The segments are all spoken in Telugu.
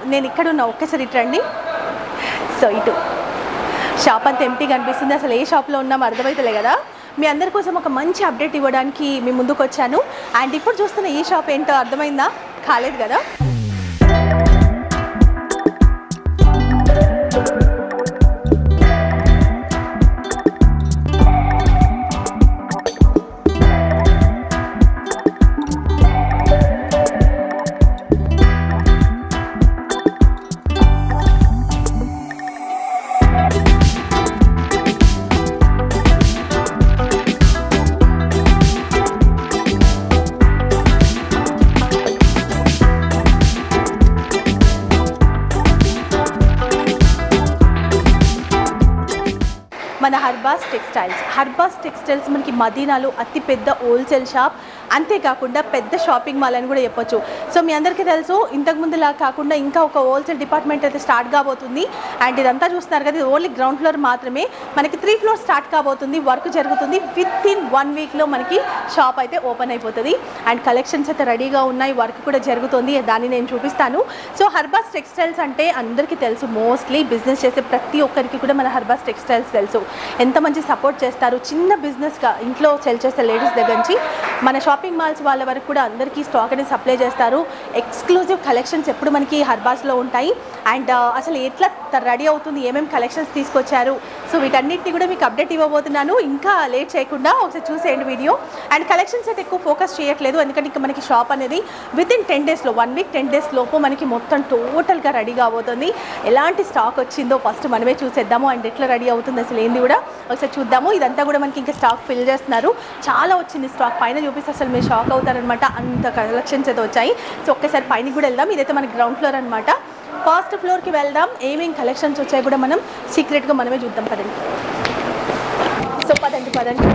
నేను ఇక్కడ ఉన్న ఒక్కసారి ఇటు రండి. సో ఇటు షాప్ అంతా ఎంటీగా అనిపిస్తుంది, అసలు ఏ షాప్లో ఉన్నామో అర్థమవుతలే కదా. మీ అందరి కోసం ఒక మంచి అప్డేట్ ఇవ్వడానికి మీ ముందుకు వచ్చాను. అండ్ ఇప్పుడు చూస్తున్న ఈ షాప్ ఏంటో అర్థమైందా? కాలేదు కదా. మన హర్బాస్ టెక్స్టైల్స్ మనకి మదీనాలో అతిపెద్ద హోల్సేల్ షాప్, అంతేకాకుండా పెద్ద షాపింగ్ మాల్ అని కూడా చెప్పొచ్చు. సో మీ అందరికీ తెలుసు, ఇంతకుముందులా కాకుండా ఇంకా ఒక హోల్సేల్ డిపార్ట్మెంట్ అయితే స్టార్ట్ కాబోతుంది. అండ్ ఇదంతా చూస్తున్నారు కదా, ఇది ఓన్లీ గ్రౌండ్ ఫ్లోర్ మాత్రమే. మనకి 3 ఫ్లోర్స్ స్టార్ట్ కాబోతుంది, వర్క్ జరుగుతుంది. విత్ ఇన్ 1 వీక్లో మనకి షాప్ అయితే ఓపెన్ అయిపోతుంది. అండ్ కలెక్షన్స్ అయితే రెడీగా ఉన్నాయి, వర్క్ కూడా జరుగుతుంది, దాన్ని నేను చూపిస్తాను. సో హర్బాస్ టెక్స్టైల్స్ అంటే అందరికీ తెలుసు, మోస్ట్లీ బిజినెస్ చేసే ప్రతి ఒక్కరికి కూడా మన హర్బాస్ టెక్స్టైల్స్ తెలుసు. ఎంత మంచి సపోర్ట్ చేస్తారు, చిన్న బిజినెస్గా ఇంట్లో సెల్ చేసే లేడీస్ దగ్గర నుంచి మన షాపింగ్ మాల్స్ వాళ్ళ వరకు కూడా అందరికీ స్టాక్ అనేది సప్లై చేస్తారు. ఎక్స్క్లూజివ్ కలెక్షన్స్ ఎప్పుడు మనకి హర్బాస్లో ఉంటాయి. అండ్ అసలు ఎట్లా రెడీ అవుతుంది, ఏమేమి కలెక్షన్స్ తీసుకొచ్చారు, సో వీటన్నిటిని కూడా మీకు అప్డేట్ ఇవ్వబోతున్నాను. ఇంకా లేట్ చేయకుండా ఒకసారి చూసేయండి వీడియో. అండ్ కలెక్షన్స్ అయితే ఎక్కువ ఫోకస్ చేయట్లేదు, ఎందుకంటే ఇంకా మనకి షాప్ అనేది విత్ ఇన్ 10 డేస్లో 1 వీక్ 10 డేస్ లోపు మనకి మొత్తం టోటల్గా రెడీ కాబోతుంది. ఎలాంటి స్టాక్ వచ్చిందో ఫస్ట్ మనమే చూసేద్దాము. అండ్ ఎట్లా రెడీ అవుతుంది అసలు ఏంది కూడా ఒకసారి చూద్దాము. ఇదంతా కూడా మనకి ఇంకా స్టాక్ ఫిల్ చేస్తున్నారు, చాలా వచ్చింది స్టాక్. పైన చూపిస్తే అసలు మీరు షాక్ అవుతారనమాట, అంత కలెక్షన్స్ అయితే వచ్చాయి. సో ఒక్కసారి పైన కూడా వెళ్దాం. ఇదైతే మన గ్రౌండ్ ఫ్లోర్ అనమాట. ఫస్ట్ ఫ్లోర్కి వెళ్దాం, ఏమేమి కలెక్షన్స్ వచ్చాయి కూడా మనం సీక్రెట్గా మనమే చూద్దాం. పదండి. సో పదండి.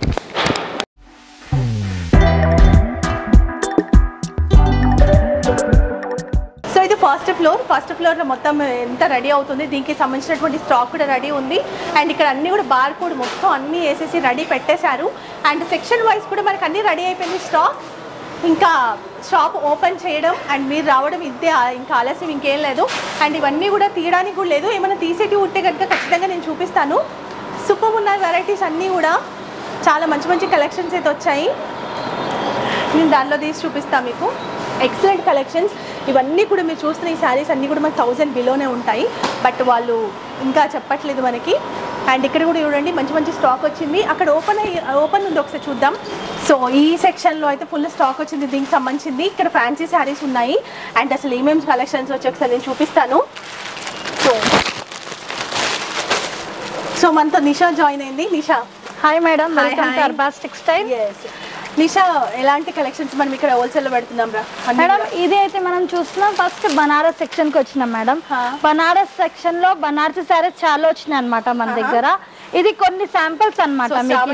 సో ఇది ఫస్ట్ ఫ్లోర్లో మొత్తం ఎంత రెడీ అవుతుంది, దీనికి సంబంధించినటువంటి స్టాక్ కూడా రెడీ ఉంది. అండ్ ఇక్కడ అన్నీ కూడా బార్ కోడ్ మొత్తం అన్నీ వేసేసి రెడీ పెట్టేశారు. అండ్ సెక్షన్ వైజ్ కూడా మనకు అన్నీ రెడీ అయిపోయింది స్టాక్. ఇంకా షాప్ ఓపెన్ చేయడం అండ్ మీరు రావడం ఇదే, ఇంకా ఆలస్యం ఇంకేం లేదు. అండ్ ఇవన్నీ కూడా తీయడానికి కూడా లేదు, ఏమైనా తీసేటి ఉంటే కనుక ఖచ్చితంగా నేను చూపిస్తాను. సూపర్ ఉన్న వెరైటీస్ అన్నీ కూడా చాలా మంచి కలెక్షన్స్ అయితే వచ్చాయి. నేను దానిలో తీసి చూపిస్తాను మీకు. Excellent collections. ఇవన్నీ కూడా మీరు చూస్తున్న ఈ శారీస్ అన్నీ కూడా మనకి 1000 బిలోనే ఉంటాయి, బట్ వాళ్ళు ఇంకా చెప్పట్లేదు మనకి. అండ్ ఇక్కడ కూడా చూడండి మంచి స్టాక్ వచ్చింది. అక్కడ ఓపెన్ ఉంది, ఒకసారి చూద్దాం. సో ఈ సెక్షన్లో అయితే ఫుల్ స్టాక్ వచ్చింది దీనికి సంబంధించింది. ఇక్కడ ఫ్యాన్సీ శారీస్ ఉన్నాయి. అండ్ అసలు ఏమేమి కలెక్షన్స్ వచ్చి ఒకసారి నేను చూపిస్తాను. సో మనతో నిషా జాయిన్ అయింది. Nisha, hi madam, welcome to Harbas textile. Nisha, ఎలాంటి కలెక్షన్స్ మనం ఇక్కడ హోల్సేల్ లో పెడుతున్నాం రా మేడం? ఇది అయితే మనం చూస్తున్నాం, ఫస్ట్ బనారస్ సెక్షన్ కి వచ్చినాం మేడం. బనారస్ సెక్షన్ లో బనారసి సారీస్ చాలా వచ్చినాయి అనమాట మన దగ్గర. ఇది కొన్ని శాంపిల్స్ అనమాట.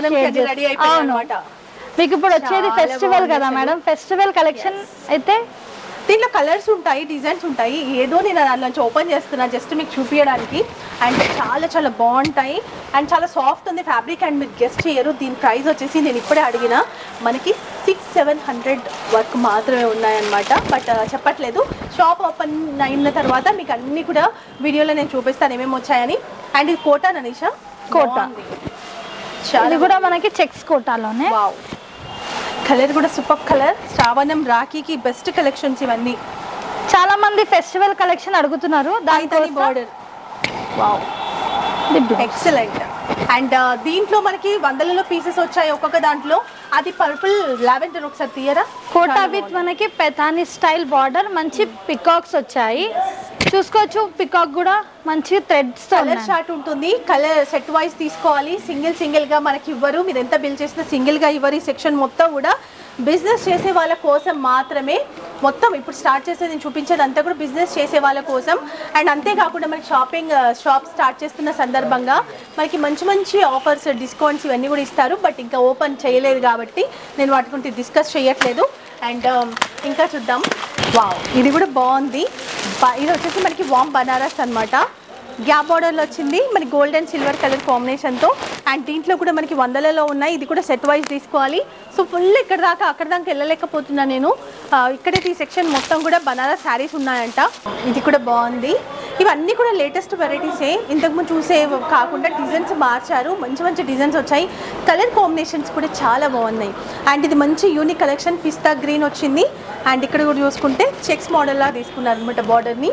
మీకు ఇప్పుడు వచ్చేది ఫెస్టివల్ కదా మేడం, ఫెస్టివల్ కలెక్షన్ అయితే దీంట్లో కలర్స్ ఉంటాయి, డిజైన్స్ ఉంటాయి. ఏదో నేను దాంట్లో ఓపెన్ చేస్తున్నా జస్ట్ మీకు చూపించడానికి. అండ్ చాలా బాగుంటాయి అండ్ చాలా సాఫ్ట్ ఉంది ఫ్యాబ్రిక్. అండ్ మీరు గెస్ట్ చేయరు, దీని ప్రైస్ వచ్చేసి నేను ఇప్పుడే అడిగిన మనకి 600-700 వర్క్ మాత్రమే ఉన్నాయన్నమాట. బట్ చెప్పట్లేదు, షాప్ ఓపెన్ అయిన తర్వాత మీకు అన్నీ కూడా వీడియోలో నేను చూపిస్తాను ఏమేమి వచ్చాయని. అండ్ ఇది కోటా ననీషా, కోటా ఇది కూడా మనకి చెక్స్ కోటాలోనే. వావ్, కలర్ కూడా సూపర్ కలర్. శ్రావణం రాఖీకి బెస్ట్ కలెక్షన్స్ ఇవన్నీ. చాలా మంది ఫెస్టివల్ కలెక్షన్ అడుగుతున్నారు. దాని బార్డర్ వావ్, ఎక్సలెంట్. అండ్ దీంట్లో మనకి 100లలో పీసెస్ వచ్చాయి ఒక్కొక్క దాంట్లో. అది పర్పుల్ లావెండర్ ఒకసారి తీయరా. కోటా విత్ మనకి పెథానీ స్టైల్ బార్డర్, మంచి పికాక్స్ వచ్చాయి చూసుకోవచ్చు. పికాక్ కూడా మంచి థ్రెడ్స్ కలర్ షార్ట్ ఉంటుంది. కలర్ సెట్ వైజ్ తీసుకోవాలి, సింగిల్ గా మనకి ఇవ్వరు. మీరు ఎంత బిల్ చేసినా సింగిల్ గా ఇవ్వరు. ఈ సెక్షన్ మొత్తం కూడా బిజినెస్ చేసే వాళ్ళ కోసం మాత్రమే. మొత్తం ఇప్పుడు స్టార్ట్ చేసేది నేను చూపించేది అంతా కూడా బిజినెస్ చేసే వాళ్ళ కోసం. అండ్ అంతేకాకుండా మనకి షాప్ స్టార్ట్ చేస్తున్న సందర్భంగా మనకి మంచి ఆఫర్స్, డిస్కౌంట్స్ ఇవన్నీ కూడా ఇస్తారు. బట్ ఇంకా ఓపెన్ చేయలేదు కాబట్టి నేను వాటి గురించి డిస్కస్ చేయట్లేదు. అండ్ ఇంకా చూద్దాం. వావ్, ఇది కూడా బాగుంది. ఇది వచ్చేసి మనకి వామ్ బనారస్ అనమాట. గ్యాప్ బార్డర్లో వచ్చింది మనకి గోల్డ్ అండ్ సిల్వర్ కలర్ కాంబినేషన్తో. అండ్ దీంట్లో కూడా మనకి 100లలో ఉన్నాయి. ఇది కూడా సెట్ వైజ్ తీసుకోవాలి. సో ఫుల్ ఇక్కడ దాకా అక్కడ దాకా వెళ్ళలేకపోతున్నా నేను. ఇక్కడైతే ఈ సెక్షన్ మొత్తం కూడా బనారస్ శారీస్ ఉన్నాయంట. ఇది కూడా బాగుంది. ఇవన్నీ కూడా లేటెస్ట్ వెరైటీసే, ఇంతకుముందు చూసే కాకుండా డిజైన్స్ మార్చారు. మంచి మంచి డిజైన్స్ వచ్చాయి. కలర్ కాంబినేషన్స్ కూడా చాలా బాగున్నాయి. అండ్ ఇది మంచి యూనిక్ కలెక్షన్. పిస్తా గ్రీన్ వచ్చింది. అండ్ ఇక్కడ కూడా చూసుకుంటే చెక్స్ మోడల్లా తీసుకున్నారు అనమాట బార్డర్ని.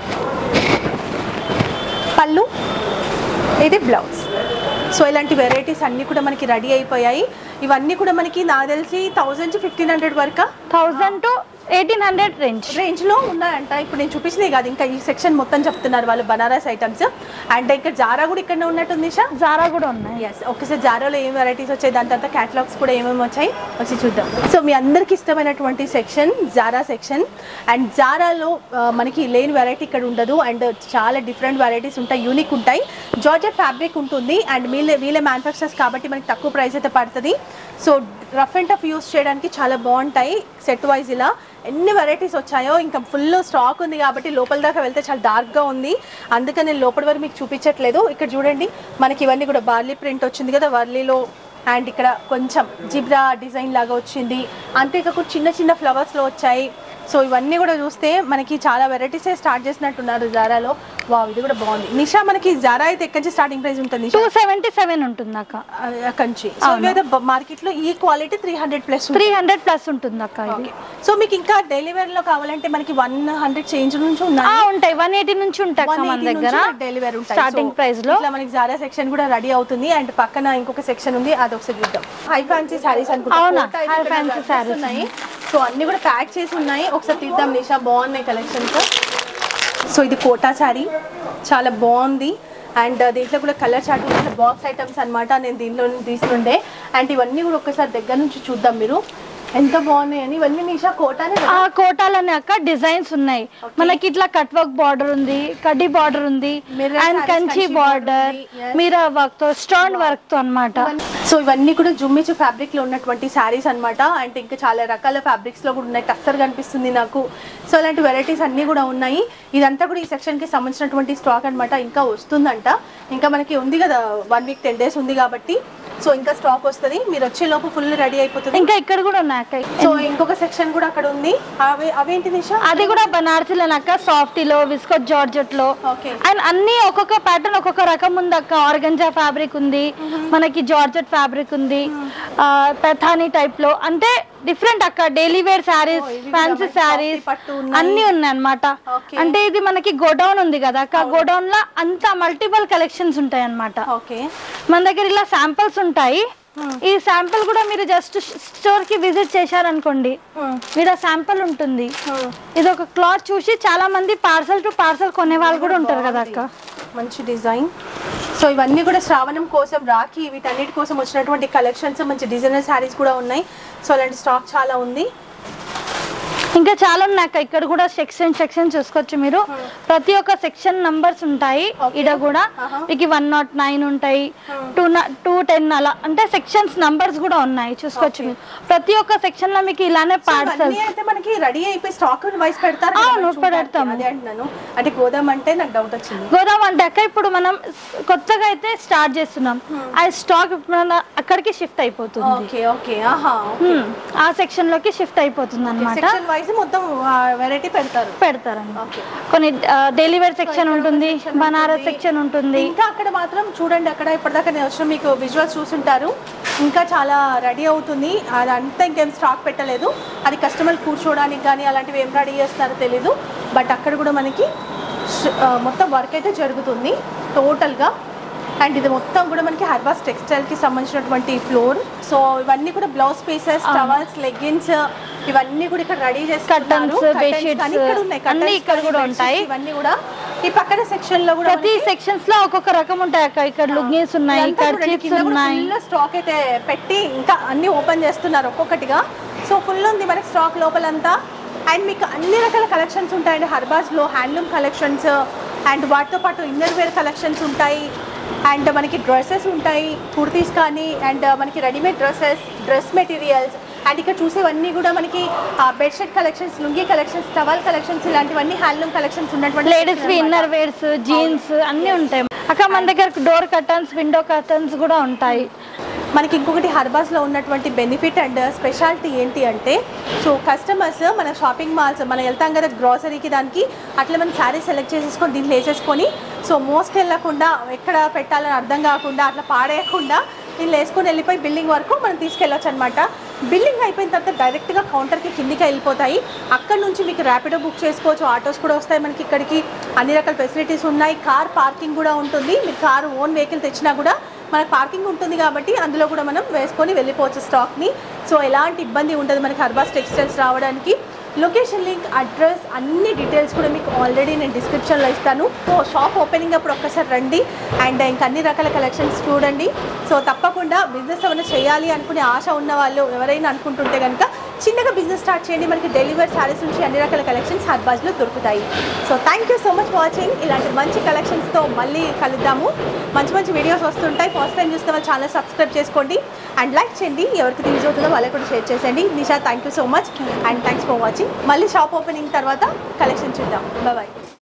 పళ్ళు, ఇది బ్లౌజ్. సో ఇలాంటి వెరైటీస్ అన్నీ కూడా మనకి రెడీ అయిపోయాయి. ఇవన్నీ కూడా మనకి నాకు తెలిసి 1000 to 1500 వరకు, 1000 to 1800 రేంజ్లో ఉన్నాయంట. ఇప్పుడు నేను చూపించినవి కాదు, ఇంకా ఈ సెక్షన్ మొత్తం చెప్తున్నారు వాళ్ళు బనారస్ ఐటమ్స్. అండ్ ఇంకా జారా కూడా ఇక్కడనే ఉన్నట్టుంది. జారా కూడా ఉన్నాయి. ఎస్, ఒకసారి జారాలో ఏం వెరైటీస్ వచ్చాయి, దాని తర్వాత క్యాటలాగ్స్ కూడా ఏమేమి వచ్చాయి వచ్చి చూద్దాం. సో మీ అందరికి ఇష్టమైనటువంటి సెక్షన్ జారా సెక్షన్. అండ్ జారాలో మనకి లేని వెరైటీ ఇక్కడ ఉండదు. అండ్ చాలా డిఫరెంట్ వెరైటీస్ ఉంటాయి, యూనిక్ ఉంటాయి. జార్జెట్ ఫ్యాబ్రిక్ ఉంటుంది. అండ్ వీళ్ళే మ్యానుఫ్యాక్చరర్స్ కాబట్టి మనకి తక్కువ ప్రైస్ అయితే పడుతుంది. So rough and tough use చేయడానికి చాలా బాగుంటాయి. సెట్ వైజ్ ఇలా ఎన్ని వెరైటీస్ వచ్చాయో, ఇంకా ఫుల్ స్టాక్ ఉంది కాబట్టి లోపల దాకా వెళ్తే చాలా డార్క్గా ఉంది, అందుకని నేను లోపల వరకు మీకు చూపించట్లేదు. ఇక్కడ చూడండి మనకి ఇవన్నీ కూడా బార్లీ ప్రింట్ వచ్చింది కదా వర్లీలో. అండ్ ఇక్కడ కొంచెం జిబ్రా డిజైన్ లాగా వచ్చింది. అంతేకాకుండా చిన్న చిన్న ఫ్లవర్స్లో వచ్చాయి. సో ఇవన్నీ కూడా చూస్తే మనకి చాలా వెరైటీసే స్టార్ట్ చేసినట్టున్నారు జారాలో. వావ్, ఇది కూడా బాగుంది. నిషా, మనకి జారా అయితే ఎక్కడి నుంచి స్టార్టింగ్ ప్రైస్ ఉంటుంది? 277 ఉంటుంది అక్క అక్కడి నుంచి. సో ఇవైతే మార్కెట్లో ఈ క్వాలిటీ 300+ ఉంటుంది అక్క ఇది. సో మీకు ఇంకా డైలీ వేర్ లో కావాలంటే మనకి 100 చేంజ్ నుంచి ఉంటాయి, 180 నుంచి ఉంటాయి మన దగ్గర డైలీ వేర్ ఉంటాయి. స్టార్టింగ్ ప్రైస్ లో ఇట్లా మనకి జారా సెక్షన్ కూడా రెడీ అవుతుంది. అండ్ పక్కన ఇంకొక సెక్షన్ ఉంది, అది ఒకసారి చూద్దాం. హై ఫ్యాన్సీ సారీస్ ఉన్నాయి. సో అన్ని కూడా ప్యాక్ చేసి ఉన్నాయి. ఒకసారి తీద్దాం నిషా, బాగున్నాయి కలెక్షన్స్. సో ఇది కోటా శారీ, చాలా బాగుంది. అండ్ దీంట్లో కూడా కలర్ చార్ట్ కూడా బాక్స్ ఐటమ్స్ అనమాట. నేను దీంట్లో తీసుకుండే. అండ్ ఇవన్నీ కూడా ఒకసారి దగ్గర నుంచి చూద్దాం మీరు, ఎంత బాగున్నాయని. ఇవన్నీ నిషా కోటానే? కోటాలనే అక్క. డిజైన్స్ ఉన్నాయి మనకి. ఇట్లా కట్ వర్క్ బార్డర్ ఉంది, కడ్డీ బార్డర్ ఉంది, and Kanchi border, mirror work తో, స్టోన్ వర్క్ తో అన్నమాట. సో ఇవన్నీ కూడా జుమ్మిచు ఫ్యాబ్రిక్ లో ఉన్నటువంటి శారీస్ అనమాట. అండ్ ఇంకా చాలా రకాల ఫ్యాబ్రిక్స్ లో కూడా ఉన్నాయి. టస్సర్ కనిపిస్తుంది నాకు. సో ఇలాంటి వెరైటీస్ అన్ని కూడా ఉన్నాయి. ఇదంతా కూడా ఈ సెక్షన్ కి సంబంధించినటువంటి స్టాక్ అనమాట. ఇంకా వస్తుందంట. ఇంకా మనకి ఉంది కదా 1 week 10 days ఉంది కాబట్టి. సో ఇంకా స్టాక్ వస్తుంది. మీరు వచ్చే లోపు ఫుల్ రెడీ అయిపోతుంది. ఇంకా ఇక్కడ కూడా ఉన్నాయి. సో ఇంకొక సెక్షన్ కూడా అక్కడ ఉంది. అవేంటి నిషా? అది కూడా బనారసీలోనక్క, సాఫ్టీలో, విస్కోట్ జార్జెట్ లో. అండ్ అన్ని ఒక్కొక్క ప్యాటర్న్ ఒక్కొక్క రకం ఉంది అక్క. ఆర్గంజా ఫ్యాబ్రిక్ ఉంది మనకి, జార్జెట్ ఫ్యాబ్రిక్ ఉంది, పెథానీ టైప్ లో, అంటే డిఫరెంట్ అక్క. Daily wear sarees, fancy sarees అన్ని ఉన్నాయి అన్నమాట. అంటే ఇది మనకి గోడౌన్ ఉంది కదా అక్క, గోడౌన్ లో అంతా మల్టిపుల్ కలెక్షన్స్ ఉంటాయి అన్నమాట. మన దగ్గర ఇలా శాంపిల్స్ ఉంటాయి. ఈ శాంపిల్ కూడా మీరు జస్ట్ స్టోర్ కి విజిట్ చేశారనుకోండి, మీరు ఆ శాంపిల్ ఉంటుంది. ఇది ఒక క్లాత్ చూసి చాలా మంది పార్సల్ టు పార్సల్ కొనే వాళ్ళు కూడా ఉంటారు కదా అక్క. మంచి డిజైన్. సో ఇవన్నీ కూడా శ్రావణం కోసం, రాఖీ, వీటన్నిటి కోసం వచ్చినటువంటి కలెక్షన్స్. మంచి డిజైనర్ శారీస్ కూడా ఉన్నాయి. సో అలాంటి స్టాక్ చాలా ఉంది. ఇంకా చాలా ఉన్నాయి. ఇక్కడ కూడా సెక్షన్ చూసుకోవచ్చు మీరు. ప్రతి ఒక్క సెక్షన్ నంబర్స్ ఉంటాయి. ఇడ కూడా మీకు 109 ఉంటాయి, 210 అలా, అంటే సెక్షన్స్ నంబర్స్ కూడా ఉన్నాయి, చూసుకోవచ్చు మీరు. ప్రతి ఒక్క సెక్షన్ లో మీకు ఇలానే పార్సల్ అయితే మనకి రెడీ అయిపోయి స్టాక్ వైస్ పెడతారు. పెడతాం. అదే అంటున్నాను. అంటే గోదాం అంటే నాకు డౌట్ వచ్చింది. గోదాం అంటే అక్క ఇప్పుడు మనం కొత్తగా అయితే స్టార్ట్ చేస్తున్నాం. ఆ స్టాక్ అక్కడికి షిఫ్ట్ అయిపోతుంది. ఆ సెక్షన్ లోకి షిఫ్ట్ అయిపోతుంది అన్నమాట. మొత్తం వెరైటీ పెడతారండి. కొన్ని డైలీ వేర్ సెక్షన్ ఉంటుంది, బనారస్ సెక్షన్ ఉంటుంది. ఇంకా అక్కడ మాత్రం చూడండి, అక్కడ ఇప్పటిదాకా నేను వచ్చిన మీకు విజువల్స్ చూసుంటారు. ఇంకా చాలా రెడీ అవుతుంది. అదంతా ఇంకేం స్టాక్ పెట్టలేదు. అది కస్టమర్ కూర్చోవడానికి కానీ అలాంటివి ఏం రెడీ చేస్తారో తెలీదు. బట్ అక్కడ కూడా మనకి మొత్తం వర్క్ అయితే జరుగుతుంది టోటల్గా. అండ్ ఇది మొత్తం కూడా మనకి హర్బాస్ టెక్స్టైల్ కి సంబంధించినటువంటి ఫ్లోర్. సో ఇవన్నీ కూడా బ్లౌజ్ పీసెస్, టవల్స్, లెగ్గిన్స్ ఇవన్నీ కూడా ఇక్కడ రెడీ చేస్తారు. ఇక్కడ కూడా ఉంటాయి. ఇవన్నీ కూడా ఈ పక్కన సెక్షన్ లో కూడా ప్రతి సెక్షన్స్ లో ఒక్కొక్క రకం ఉంటాయి అక్క. ఇక్కడ లుంగీస్ ఉన్నాయి, కర్చీఫ్స్ ఉన్నాయి. స్టాక్ అయితే పెట్టి ఇంకా అన్ని ఓపెన్ చేస్తున్నారు ఒక్కొక్కటిగా. సో ఫుల్ ఉంది మనకి స్టాక్ లోపలంతా. అండ్ మీకు అన్ని రకాల కలెక్షన్స్ ఉంటాయండి హర్బాస్ లో. హ్యాండ్లూమ్ కలెక్షన్స్ అండ్ వాటితో పాటు ఇన్నర్ వేర్ కలెక్షన్స్ ఉంటాయి. అండ్ మనకి డ్రెస్సెస్ ఉంటాయి, కుర్తీస్ కానీ, అండ్ మనకి readymade dresses, dress materials and ఇక్కడ చూసేవన్నీ కూడా మనకి bedsheet collections, lungi collections, towel collections, ఇలాంటివన్నీ హ్యాండ్లూమ్ కలెక్షన్స్ ఉన్నటువంటి లేడీస్ ఇన్నర్ వేర్స్, జీన్స్ అన్నీ ఉంటాయి అక్క. మన దగ్గర డోర్ కర్టన్స్, విండో కర్టన్స్ కూడా ఉంటాయి. మనకి ఇంకొకటి హర్బాస్లో ఉన్నటువంటి బెనిఫిట్ అండ్ స్పెషాలిటీ ఏంటి అంటే, సో కస్టమర్స్ మన షాపింగ్ మాల్స్ మనం వెళ్తాం కదా గ్రాసరీకి, దానికి అట్లా మనం శారీ సెలెక్ట్ చేసేసుకొని దీంట్లో వేసేసుకొని, సో మోస్ట్కి వెళ్ళకుండా ఎక్కడ పెట్టాలని అర్థం కాకుండా అట్లా పాడేయకుండా దీన్ని వేసుకొని వెళ్ళిపోయి బిల్డింగ్ వరకు మనం తీసుకెళ్ళొచ్చు అనమాట. బిల్డింగ్ అయిపోయిన తర్వాత డైరెక్ట్గా కౌంటర్కి కిందికి వెళ్ళిపోతాయి. అక్కడ నుంచి మీకు ర్యాపిడో బుక్ చేసుకోవచ్చు, ఆటోస్ కూడా వస్తాయి మనకి ఇక్కడికి, అన్ని రకాల ఫెసిలిటీస్ ఉన్నాయి. కార్ పార్కింగ్ కూడా ఉంటుంది. మీరు కారు ఓన్ వెహికల్ తెచ్చినా కూడా మనకు పార్కింగ్ ఉంటుంది కాబట్టి అందులో కూడా మనం వేసుకొని వెళ్ళిపోవచ్చు స్టాక్ని. సో ఎలాంటి ఇబ్బంది ఉండదు మనకి హర్బాస్ టెక్స్టైల్స్ రావడానికి. లొకేషన్ లింక్, అడ్రస్, అన్ని డీటెయిల్స్ కూడా మీకు ఆల్రెడీ నేను డిస్క్రిప్షన్లో ఇస్తాను. సో షాప్ ఓపెనింగ్ అప్పుడు ఒక్కసారి రండి అండ్ ఇంకా అన్ని రకాల కలెక్షన్స్ చూడండి. సో తప్పకుండా బిజినెస్ ఏమైనా చేయాలి అనుకునే ఆశ ఉన్న వాళ్ళు ఎవరైనా అనుకుంటుంటే కనుక చిన్నగా బిజినెస్ స్టార్ట్ చేయండి. మనకి డెలివరీ శారీస్ నుంచి అన్ని రకాల కలెక్షన్స్ హర్బాస్లో దొరుకుతాయి. So thank you so much watching. ఇలాంటి మంచి కలెక్షన్స్తో మళ్ళీ కలుద్దాము. మంచి మంచి వీడియోస్ వస్తుంటాయి. ఫస్ట్ టైం చూస్తే వాళ్ళు ఛానల్ సబ్స్క్రైబ్ చేసుకోండి అండ్ లైక్ చేయండి. ఎవరికి యూజ్ అవుతుందో వాళ్ళకి కూడా షేర్ చేసేయండి. Nisha thank you so much and thanks for watching. మళ్ళీ షాప్ ఓపెనింగ్ తర్వాత కలెక్షన్ చూద్దాం. బాయ్.